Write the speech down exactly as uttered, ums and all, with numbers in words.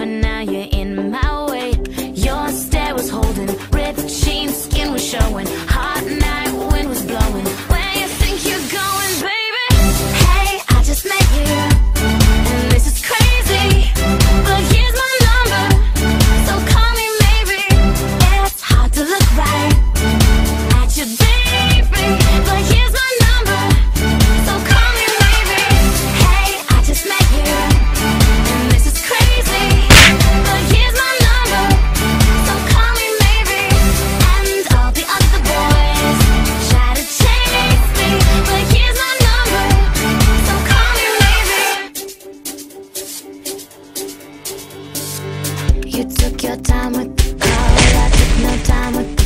and now you're in my way. Your stare was holding, ripped jeans, skin was showing, hot night wind was blowing. Where you think you're going, baby? Hey, I just met you, and this is crazy, but here's my number, so call me maybe. It's hard to look right at you, baby, but here's my number, so call me maybe. Hey, I just met you, and this is crazy, but here's my number, so call me maybe. And all the other boys try to chase me, but here's my number, so call me maybe. You took your time with the call, I took no time with